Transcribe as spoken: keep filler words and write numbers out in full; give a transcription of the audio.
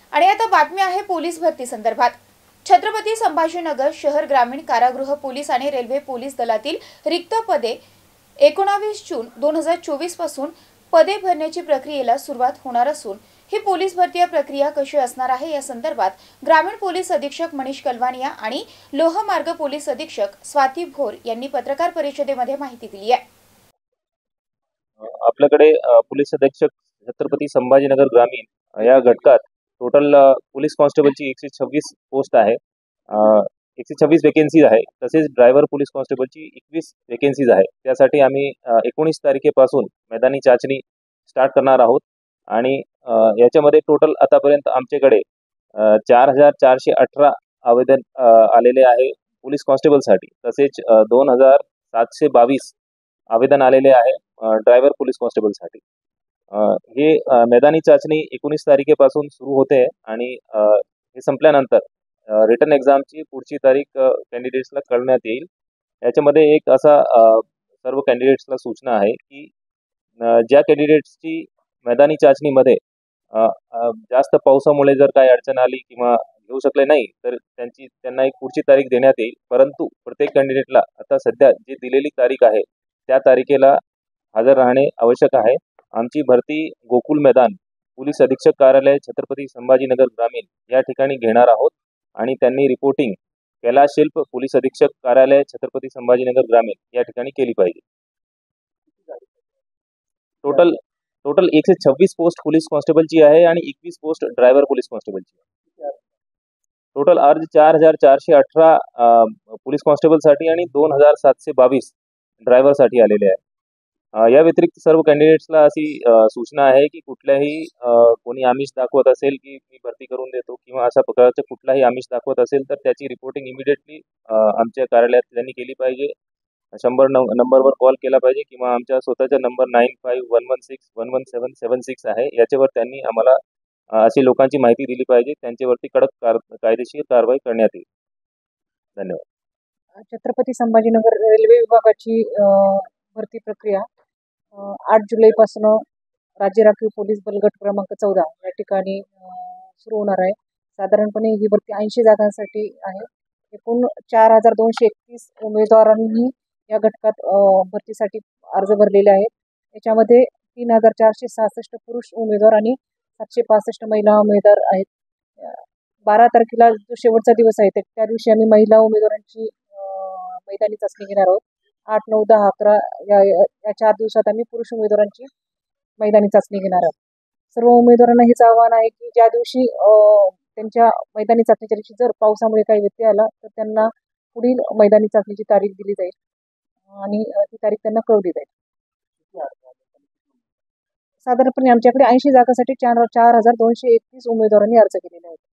आणि आता बातमी आहे पोलीस भरती संदर्भात। छत्रपती संभाजीनगर शहर ग्रामीण कारागृह पोलीस आणि रेल्वे पोलीस दलातील रिक्त पदे एकोणावीस जून दोन हजार चोवीस पासून पदे भरण्याची प्रक्रियेला सुरुवात होणार असून ही पोलीस भरती प्रक्रिया कशी असणार आहे या संदर्भात ग्रामीण पोलीस अधीक्षक मनीष कलवानिया आणि लोहमार्ग पोलीस अधीक्षक स्वाती भोर यांनी पत्रकार परिषदेमध्ये माहिती दिली आहे। आपल्याकडे पोलीस अधीक्षक छत्रपती संभाजीनगर ग्रामीण या घटकात टोटल पोलीस कॉन्स्टेबलची एकशे छव्वीस पोस्ट आहे, एकशे छव्वीस वेकेन्सीज आहे। तसेच ड्रायव्हर पोलीस कॉन्स्टेबलची एकवीस वेकेन्सीज आहे। त्यासाठी आम्ही एकोणीस तारखेपासून मैदानी चाचणी स्टार्ट करणार आहोत आणि याच्यामध्ये टोटल आतापर्यंत आमच्याकडे चार हजार चारशे अठरा आवेदन आलेले आहे पोलीस कॉन्स्टेबलसाठी। तसेच दोन हजार सातशे बावीस आवेदन आलेले आहे ड्रायव्हर पोलीस कॉन्स्टेबलसाठी। हे मैदानी चाचणी एकोणीस तारखेपासून सुरू होते आणि हे संपल्यानंतर रिटर्न एक्झामची पुढची तारीख कॅन्डिडेट्सला कळवण्यात येईल। याच्यामध्ये एक असा सर्व कॅन्डिडेट्सला सूचना आहे की ज्या कॅन्डिडेट्सची मैदानी चाचणीमध्ये जास्त पावसामुळे जर काही अडचण आली किंवा घेऊ शकले नाही तर त्यांची त्यांना एक पुढची तारीख देण्यात येईल। परंतु प्रत्येक कॅन्डिडेटला आता सध्या जी दिलेली तारीख आहे त्या तारखेला हजर राहणे आवश्यक आहे। आमची भरती गोकुल मैदान पोलीस अधीक्षक कार्यालय छत्रपती संभाजीनगर ग्रामीण या ठिकाणी घेणार आहोत आणि त्यांनी रिपोर्टिंग कैलाश शिल्प पोलीस अधीक्षक कार्यालय छत्रपती संभाजीनगर ग्रामीण या ठिकाणी केली पाहिजे। टोटल टोटल एकशे छव्वीस पोस्ट पोलीस कॉन्स्टेबलची आहे आणि एकवीस पोस्ट ड्रायव्हर पोलीस कॉन्स्टेबलची आहे। टोटल अर्ज चार हजार चारशे अठरा पोलीस कॉन्स्टेबलसाठी आणि दोन हजार सातशे बावीस ड्रायव्हरसाठी आलेले आहे। या व्यतिरिक्त सर्व कॅन्डिडेट्सला अशी सूचना आहे की कुठल्याही कोणी आमिष दाखवत असेल की मी भरती करून देतो किंवा अशा प्रकारचं कुठलाही आमिष दाखवत असेल तर त्याची रिपोर्टिंग इमिडिएटली आमच्या कार्यालयात त्यांनी केली पाहिजे। शंभर नंबरवर कॉल केला पाहिजे किंवा आमच्या स्वतःचा number nine five one one six one one seven seven six आहे, याच्यावर त्यांनी आम्हाला अशी लोकांची माहिती दिली पाहिजे। त्यांच्यावरती कडक कार कायदेशीर कारवाई करण्यात येईल। धन्यवाद। छत्रपती संभाजीनगर रेल्वे विभागाची भरती प्रक्रिया आठ जुलैपासून राज्य राखीव पोलीस बल गट क्रमांक चौदा या ठिकाणी सुरू होणार आहे। साधारणपणे ही भरती ऐंशी जागांसाठी आहे। एकूण चार हजार दोनशे एकतीस उमेदवारांनी या घटकात भरतीसाठी अर्ज भरलेले आहेत। याच्यामध्ये तीन हजार चारशे सहासष्ट पुरुष उमेदवार आणि सातशे पासष्ट महिला उमेदवार आहेत। बारा तारखेला जो शेवटचा दिवस आहे त्या दिवशी आम्ही महिला उमेदवारांची मैदानी चाचणी घेणार आहोत। आठ नऊ दहा अकरा या या चार दिवसात आम्ही पुरुष उमेदवारांची मैदानी चाचणी घेणार आहोत। सर्व उमेदवारांना हेच आव्हान आहे की ज्या दिवशी त्यांच्या मैदानी चाचणीच्या दिवशी जर पावसामुळे काही व्यत्यय आला तर त्यांना पुढील मैदानी चाचणीची तारीख दिली जाईल आणि ती तारीख त्यांना कळवली जाईल। साधारणपणे आमच्याकडे ऐंशी जागांसाठी चार चार हजार दोनशे एकतीस उमेदवारांनी अर्ज केलेले आहेत।